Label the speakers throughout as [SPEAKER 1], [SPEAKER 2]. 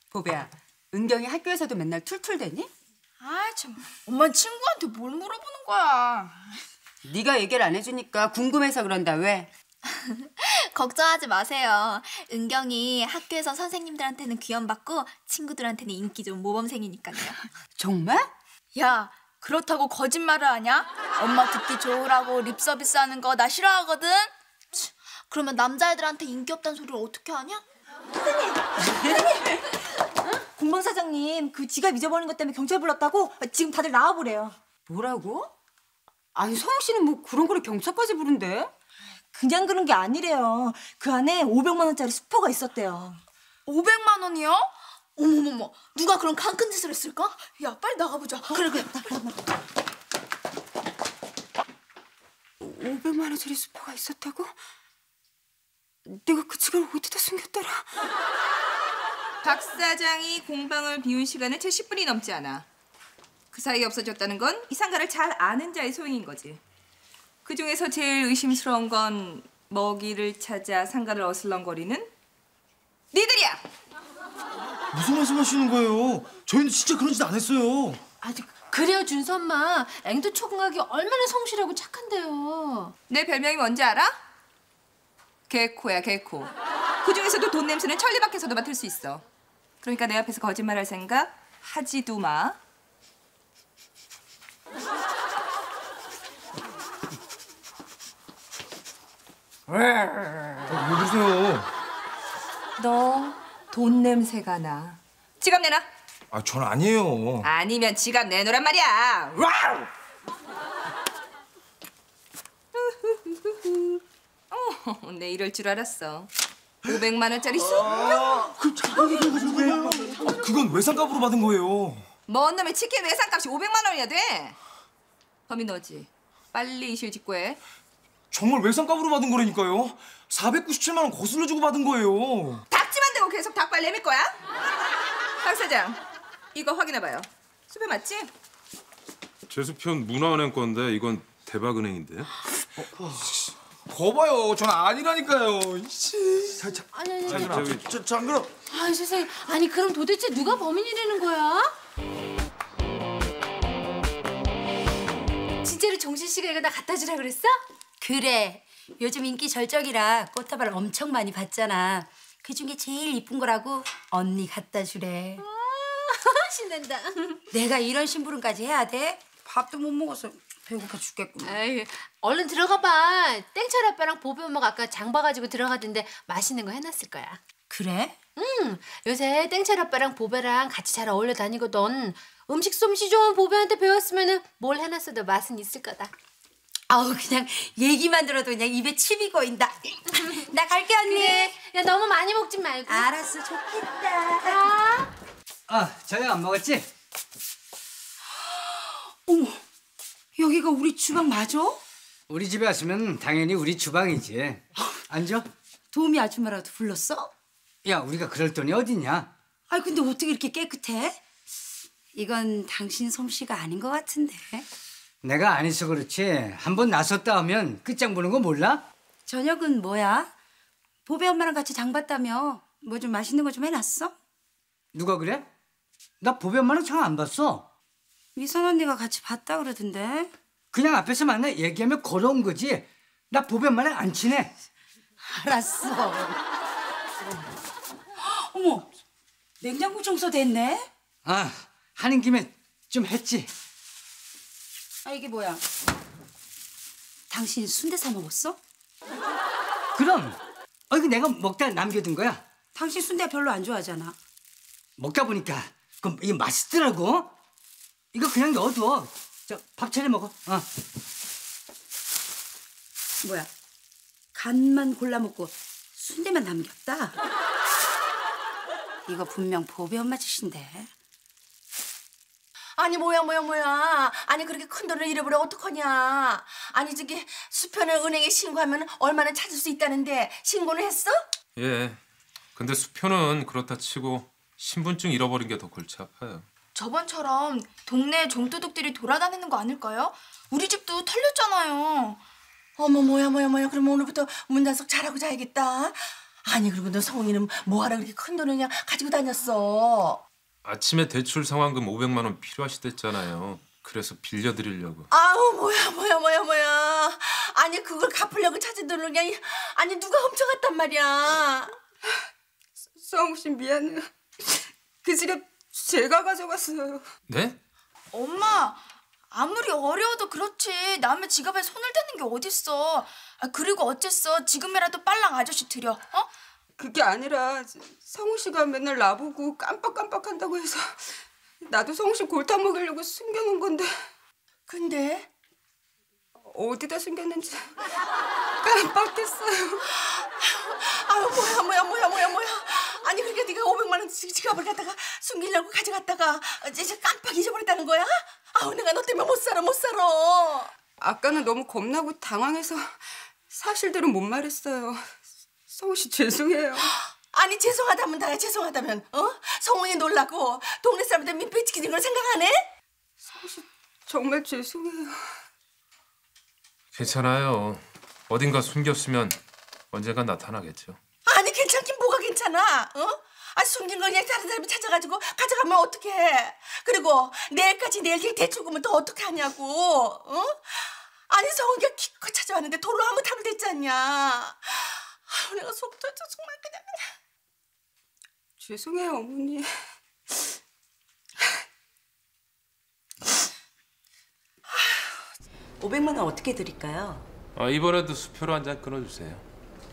[SPEAKER 1] 보배야, 은경이 학교에서도 맨날 툴툴대니?
[SPEAKER 2] 아 참, 엄마 친구한테 뭘 물어보는 거야.
[SPEAKER 1] 네가 얘기를 안 해주니까 궁금해서 그런다. 왜?
[SPEAKER 3] 걱정하지 마세요. 은경이 학교에서 선생님들한테는 귀염받고 친구들한테는 인기 좋은 모범생이니까요.
[SPEAKER 1] 정말?
[SPEAKER 2] 야, 그렇다고 거짓말을 하냐? 엄마 듣기 좋으라고 립 서비스 하는 거 나 싫어하거든?
[SPEAKER 3] 그러면 남자애들한테 인기 없다는 소리를 어떻게 하냐?
[SPEAKER 4] 공방 사장님 그 지갑 잊어버린 것 때문에 경찰 불렀다고 지금 다들 나와보래요.
[SPEAKER 1] 뭐라고? 아니 성우 씨는 뭐 그런 거를 경찰까지 부른대?
[SPEAKER 4] 그냥 그런 게 아니래요. 그 안에 500만 원짜리 수표가 있었대요.
[SPEAKER 2] 500만 원이요?
[SPEAKER 3] 어머머머, 누가 그런 강 큰 짓을 했을까?
[SPEAKER 2] 야, 빨리 나가보자.
[SPEAKER 3] 그래.
[SPEAKER 1] 500만 원짜리 수표가 있었다고? 내가 그 지갑을 어디다 숨겼더라?
[SPEAKER 5] 박 사장이 공방을 비운 시간은 채 10분이 넘지 않아. 그 사이에 없어졌다는 건 이 상가를 잘 아는 자의 소행인 거지. 그중에서 제일 의심스러운 건 먹이를 찾아 상가를 어슬렁거리는 니들이야!
[SPEAKER 6] 무슨 말씀하시는 거예요? 저희는 진짜 그런 짓 안 했어요.
[SPEAKER 7] 아니 그래요 준수 엄마. 앵두 초궁하기 얼마나 성실하고 착한데요.
[SPEAKER 5] 내 별명이 뭔지 알아? 개코야, 개코. 그중에서도 돈 냄새는 천리 밖에서도 맡을 수 있어. 그러니까 내 앞에서 거짓말할 생각 하지도 마.
[SPEAKER 6] 왜 그러세요?
[SPEAKER 5] 너 돈 냄새가 나. 지갑 내놔.
[SPEAKER 6] 아, 전 아니에요.
[SPEAKER 5] 아니면 지갑 내놓으란 말이야. 내 이럴 줄 알았어. 500만 원짜리 수표?
[SPEAKER 6] 그건 외상값으로 받은 거예요.
[SPEAKER 5] 먼 놈의 치킨 외상값이 500만 원이나 돼. 범인 너지. 빨리 이실 직고해.
[SPEAKER 6] 정말 외상값으로 받은 거라니까요. 497만 원 거슬러 주고 받은 거예요.
[SPEAKER 5] 닥치만 대고 계속 닭발 내밀 거야? 박 사장, 이거 확인해봐요. 수표 맞지?
[SPEAKER 8] 제 수표는 문화은행 건데 이건 대박은행인데요?
[SPEAKER 6] 거봐요, 전 아니라니까요.
[SPEAKER 7] 아니.
[SPEAKER 6] 장그럼.
[SPEAKER 7] 아 세상에. 아니 그럼 도대체 누가 범인이라는 거야? 진짜로 정신 씨가 이거 나 갖다 주라 그랬어?
[SPEAKER 9] 그래. 요즘 인기 절정이라 꽃다발 엄청 많이 받잖아. 그중에 제일 이쁜 거라고 언니 갖다 주래.
[SPEAKER 7] 신난다.
[SPEAKER 9] 내가 이런 심부름까지 해야 돼? 밥도 못 먹어서 배고파 죽겠구만.
[SPEAKER 7] 에이, 얼른 들어가 봐. 땡철 아빠랑 보배 엄마가 아까 장 봐가지고 들어가던데 맛있는 거 해놨을 거야.
[SPEAKER 9] 그래?
[SPEAKER 7] 요새 땡철 아빠랑 보배랑 같이 잘 어울려 다니거든. 음식 솜씨 좋은 보배한테 배웠으면은 뭘 해놨어도 맛은 있을 거다.
[SPEAKER 9] 아우 그냥 얘기만 들어도 그냥 입에 침이 고인다. 나 갈게 언니.
[SPEAKER 7] 그래. 야 너무 많이 먹지 말고.
[SPEAKER 9] 알았어, 좋겠다.
[SPEAKER 10] 저녁 안 먹었지?
[SPEAKER 9] 어머, 여기가 우리 주방 맞아?
[SPEAKER 10] 우리 집에 왔으면 당연히 우리 주방이지. 앉아.
[SPEAKER 9] 도우미 아줌마라도 불렀어?
[SPEAKER 10] 야, 우리가 그럴 돈이 어딨냐?
[SPEAKER 9] 아이 근데 어떻게 이렇게 깨끗해? 이건 당신 솜씨가 아닌 것 같은데.
[SPEAKER 10] 내가 안 해서 그렇지. 한번 나섰다 하면 끝장 보는 거 몰라?
[SPEAKER 9] 저녁은 뭐야? 보배 엄마랑 같이 장 봤다며. 뭐 좀 맛있는 거 좀 해놨어?
[SPEAKER 10] 누가 그래? 나 보배 엄마는 장 안 봤어.
[SPEAKER 9] 미선 언니가 같이 봤다 그러던데.
[SPEAKER 10] 그냥 앞에서 만나 얘기하면 걸어온 거지. 나 보배 엄마랑 안 친해.
[SPEAKER 9] 알았어. 어머, 냉장고 청소 됐네?
[SPEAKER 10] 하는 김에 좀 했지.
[SPEAKER 9] 아, 이게 뭐야? 당신 순대 사 먹었어?
[SPEAKER 10] 그럼. 이거 내가 먹다 남겨둔 거야.
[SPEAKER 9] 당신 순대 별로 안 좋아하잖아.
[SPEAKER 10] 먹다 보니까 이게 맛있더라고. 이거 그냥 넣어둬. 밥 차려 먹어.
[SPEAKER 9] 뭐야? 간만 골라 먹고 순대만 남겼다? 이거 분명 보배 엄마 짓인데.
[SPEAKER 7] 아니 뭐야. 아니 그렇게 큰 돈을 잃어버려 어떡하냐. 아니 저기 수표는 은행에 신고하면 얼마나 찾을 수 있다는데 신고는 했어?
[SPEAKER 8] 예. 근데 수표는 그렇다 치고 신분증 잃어버린 게 더 골치 아파요.
[SPEAKER 2] 저번처럼 동네 종도둑들이 돌아다니는 거 아닐까요? 우리 집도 털렸잖아요.
[SPEAKER 7] 어머 뭐야. 그럼 오늘부터 문단속 잘하고 자야겠다. 아니 그리고 너 성훈이는 뭐하러 그렇게 큰 돈을 그냥 가지고 다녔어?
[SPEAKER 8] 아침에 대출 상환금 500만 원 필요하시댔잖아요. 그래서 빌려드리려고.
[SPEAKER 7] 아우 뭐야. 아니 그걸 갚으려고 찾은 돈을 그냥 아니 누가 훔쳐갔단 말이야.
[SPEAKER 1] 성욱 씨 미안해요. 그 지갑 제가 가져갔어요.
[SPEAKER 8] 네?
[SPEAKER 2] 엄마, 아무리 어려워도 그렇지 남의 지갑에 손을 대는 게 어딨어. 그리고 어쨌어. 지금이라도 빨랑 아저씨 드려. 어?
[SPEAKER 1] 그게 아니라 성욱 씨가 맨날 나보고 깜빡깜빡한다고 해서 나도 성욱 씨 골탕 먹이려고 숨겨놓은 건데
[SPEAKER 7] 근데
[SPEAKER 1] 어디다 숨겼는지 깜빡했어요.
[SPEAKER 7] 아유 뭐야. 아니 그러니까 네가 500만 원 지갑을 갖다가 숨기려고 가져갔다가 이제 깜빡 잊어버렸다는 거야? 아우 내가 너 때문에 못 살아.
[SPEAKER 1] 아까는 너무 겁나고 당황해서 사실대로 못 말했어요. 성욱 씨 죄송해요.
[SPEAKER 7] 아니 죄송하다면 다야. 죄송하다면 성훈이 놀라고 동네 사람들 민폐치키는 걸 생각 안 해?
[SPEAKER 1] 성욱 씨 정말 죄송해요.
[SPEAKER 8] 괜찮아요. 어딘가 숨겼으면 언젠가 나타나겠죠.
[SPEAKER 7] 아니 괜찮긴 뭐가 괜찮아? 아 숨긴 거 그냥 다른 사람이 찾아가지고 가져가면 어떡해? 그리고 내일 대출금은 또 어떻게 하냐고? 아니 성훈이가 기껏 찾아왔는데 도로 한번 타면 됐지 않냐? 아유 내가 속 터져 정말 그냥.
[SPEAKER 1] 죄송해요 어머니.
[SPEAKER 11] 500만 원 어떻게 드릴까요?
[SPEAKER 8] 이번에도 수표로 한 잔 끊어주세요.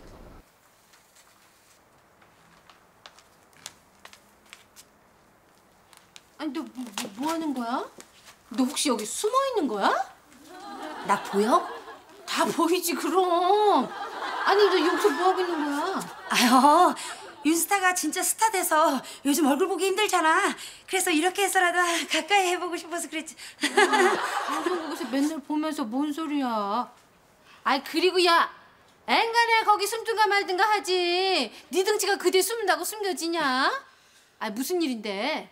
[SPEAKER 11] 아니 너 뭐 하는 거야? 너 혹시 여기 숨어 있는 거야?
[SPEAKER 9] 나 보여?
[SPEAKER 11] 다 보이지 그럼. 아니 너 여기서 뭐 하고 있는 거야?
[SPEAKER 9] 아유, 윤스타가 진짜 스타 돼서 요즘 얼굴 보기 힘들잖아. 그래서 이렇게 해서라도 가까이 해보고 싶어서 그랬지.
[SPEAKER 11] 방송국에서 맨날 보면서 뭔 소리야? 아이 그리고 야, 앵간에 거기 숨든가 말든가 하지. 네 등치가 그 뒤에 숨는다고 숨겨지냐? 아 무슨 일인데?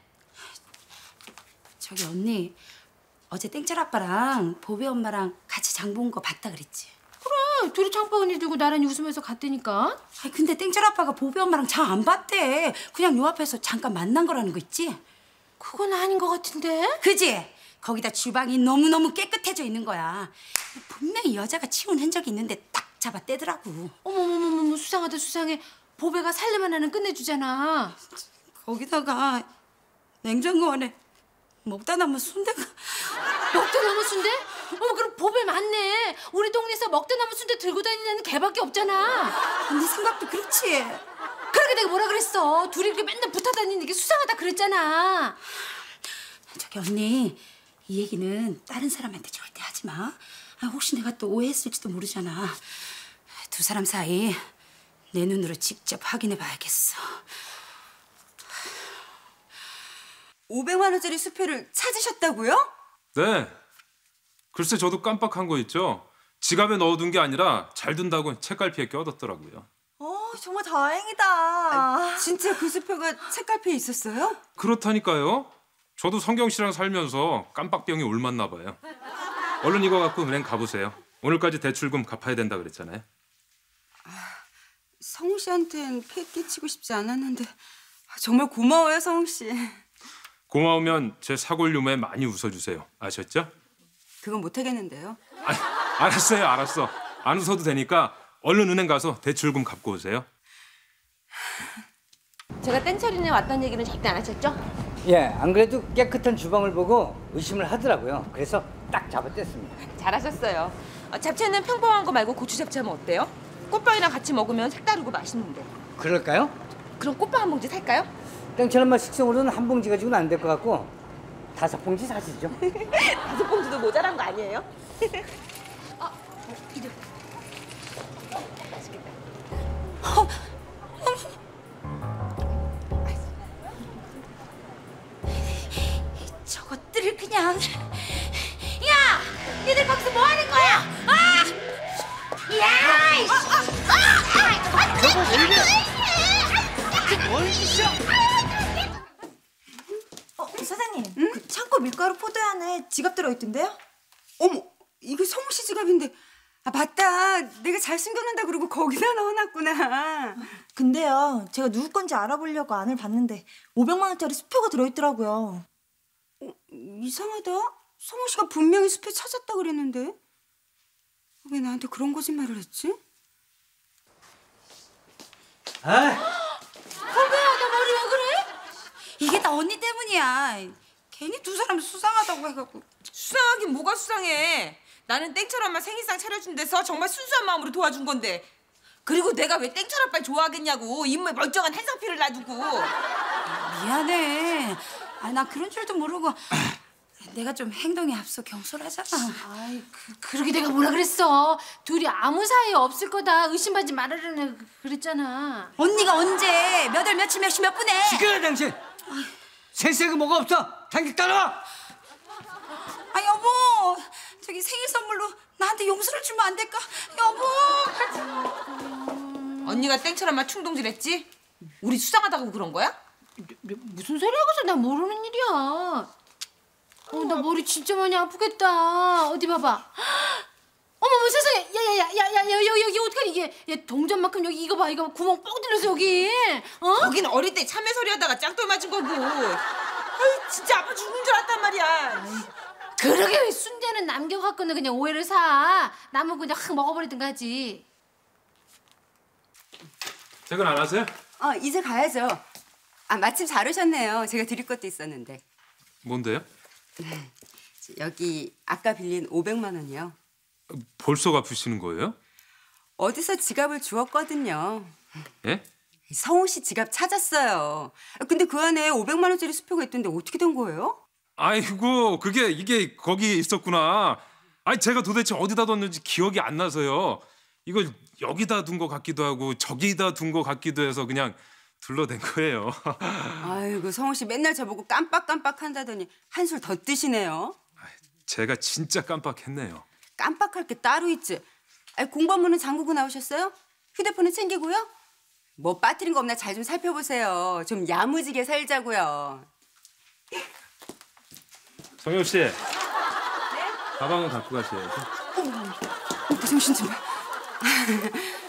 [SPEAKER 9] 저기 언니, 어제 땡철 아빠랑 보배 엄마랑 같이 장 본 거 봤다 그랬지?
[SPEAKER 11] 그래, 둘이 장바구니 들고 나란히 웃으면서 갔다니까.
[SPEAKER 9] 아니 근데 땡철 아빠가 보배 엄마랑 장 안 봤대. 그냥 요 앞에서 잠깐 만난 거라는 거 있지?
[SPEAKER 11] 그건 아닌 것 같은데?
[SPEAKER 9] 그지? 거기다 주방이 너무너무 깨끗해져 있는 거야. 분명히 여자가 치운 흔적이 있는데 딱 잡아 떼더라고.
[SPEAKER 11] 어머머머머 수상하다 수상해. 보배가 살래만 하는 끝내주잖아.
[SPEAKER 9] 거기다가 냉장고 안에 먹다 남은 순대가.
[SPEAKER 11] 먹다 남은 순대? 어머 그럼 보배 맞네. 우리 동네에서 먹다 남은 순대 들고 다니는 걔밖에 없잖아.
[SPEAKER 9] 네 생각도 그렇지.
[SPEAKER 11] 그러게 내가 뭐라 그랬어. 둘이 이렇게 맨날 붙어 다니는 게 수상하다 그랬잖아.
[SPEAKER 9] 저기 언니, 이 얘기는 다른 사람한테 절대 하지 마. 혹시 내가 또 오해했을지도 모르잖아. 두 사람 사이 내 눈으로 직접 확인해 봐야겠어.
[SPEAKER 1] 500만 원짜리 수표를 찾으셨다고요?
[SPEAKER 8] 네. 글쎄 저도 깜빡한 거 있죠. 지갑에 넣어둔 게 아니라 잘 둔다고 책갈피에 껴뒀더라고요.
[SPEAKER 4] 정말 다행이다.
[SPEAKER 1] 진짜 그 수표가 책갈피에 있었어요?
[SPEAKER 8] 그렇다니까요. 저도 성경 씨랑 살면서 깜빡병이 옮았나 봐요. 얼른 이거 갖고 은행 가보세요. 오늘까지 대출금 갚아야 된다 그랬잖아요.
[SPEAKER 1] 성우 씨한텐 폐 끼치고 싶지 않았는데 정말 고마워요 성우 씨.
[SPEAKER 8] 고마우면 제 사골 유머에 많이 웃어주세요. 아셨죠?
[SPEAKER 1] 그건 못하겠는데요.
[SPEAKER 8] 알았어. 안 웃어도 되니까 얼른 은행 가서 대출금 갚고 오세요.
[SPEAKER 7] 제가 땡철이네 왔다는 얘기는 절대 안 하셨죠?
[SPEAKER 10] 예, 안 그래도 깨끗한 주방을 보고 의심을 하더라고요. 그래서 딱 잡아뗐습니다.
[SPEAKER 5] 잘하셨어요. 잡채는 평범한 거 말고 고추 잡채하면 어때요? 꽃빵이랑 같이 먹으면 색다르고 맛있는데.
[SPEAKER 10] 그럴까요?
[SPEAKER 5] 그럼 꽃빵 한 봉지 살까요?
[SPEAKER 10] 땡처럼 맛 식성으로는 한 봉지 가지고는 안 될 것 같고 5봉지 사시죠.
[SPEAKER 5] 5봉지도 모자란 거 아니에요?
[SPEAKER 9] 저것들을 그냥. 야! 니들 거기서 뭐 하는 거야? 야!
[SPEAKER 4] 사장님, 그 창고 밀가루 포대 안에 지갑 들어있던데요?
[SPEAKER 1] 어머, 이거 성우 씨 지갑인데 아 맞다. 내가 잘 숨겨놓는다 그러고 거기다 넣어놨구나.
[SPEAKER 4] 근데요, 제가 누구 건지 알아보려고 안을 봤는데 500만 원짜리 수표가 들어있더라고요.
[SPEAKER 1] 이상하다. 성우 씨가 분명히 수표 찾았다 그랬는데 왜 나한테 그런 거짓말을 했지?
[SPEAKER 10] 아,
[SPEAKER 9] 이게 다 언니 때문이야. 괜히 두 사람 수상하다고 해갖고.
[SPEAKER 5] 수상하긴 뭐가 수상해. 나는 땡철 엄마 생일상 차려준 데서 정말 순수한 마음으로 도와준 건데. 그리고 내가 왜 땡철 아빠를 좋아하겠냐고. 인물에 멀쩡한 한상필을 놔두고.
[SPEAKER 9] 미안해. 아, 나 그런 줄도 모르고. 내가 좀 행동에 앞서 경솔하잖아.
[SPEAKER 11] 아이, 그러게 내가 뭐라 그랬어. 둘이 아무 사이 없을 거다. 의심하지 말아라 그랬잖아.
[SPEAKER 9] 언니가 언제 몇 월 며칠 몇시 몇 분에.
[SPEAKER 10] 시끄러 당신. 세세가 뭐가 없어. 당신 따라와.
[SPEAKER 9] 아 여보, 저기 생일 선물로 나한테 용서를 주면 안 될까? 여보.
[SPEAKER 5] 언니가 땡철 엄마 충동질했지? 우리 수상하다고 그런 거야?
[SPEAKER 11] 무슨 소리 하고서 나 모르는 일이야. 나 머리 진짜 많이 아프겠다. 어디 봐봐. 어머머 세상에. 야야야야야 여기 어떡하니 이게. 야 동전만큼 여기 이거 봐. 이거 구멍 뻥 뚫렸어 여기. 어?
[SPEAKER 5] 거긴 어릴 때 참외소리 하다가 짱돌 맞은 거고. 아이 진짜 아파 죽는 줄 알았단 말이야.
[SPEAKER 11] 그러게 왜 순대는 남겨갖고는 그냥 오해를 사. 남은 그냥 확 먹어버리든가 하지.
[SPEAKER 8] 퇴근 안 하세요?
[SPEAKER 1] 이제 가야죠. 아 마침 잘 오셨네요. 제가 드릴 것도 있었는데.
[SPEAKER 8] 뭔데요?
[SPEAKER 1] 여기 아까 빌린 500만 원이요.
[SPEAKER 8] 벌써 갚으시는 거예요?
[SPEAKER 1] 어디서 지갑을 주웠거든요.
[SPEAKER 8] 예?
[SPEAKER 1] 성우 씨 지갑 찾았어요. 근데 그 안에 500만 원짜리 수표가 있던데 어떻게 된 거예요?
[SPEAKER 8] 아이고 이게 거기 있었구나. 아니 제가 도대체 어디다 뒀는지 기억이 안 나서요. 이걸 여기다 둔 것 같기도 하고 저기다 둔 것 같기도 해서 그냥 둘러댄 거예요.
[SPEAKER 1] 아이고 성우 씨 맨날 저보고 깜빡깜빡 한다더니 한술 더 뜨시네요.
[SPEAKER 8] 제가 진짜 깜빡했네요.
[SPEAKER 1] 깜빡할 게 따로 있지. 아니, 공범문은 잠그고 나오셨어요? 휴대폰은 챙기고요? 뭐 빠뜨린 거 없나 잘 좀 살펴보세요. 좀 야무지게 살자고요.
[SPEAKER 8] 성효 씨. 네? 가방은 갖고 가셔야죠.
[SPEAKER 1] 정신 좀.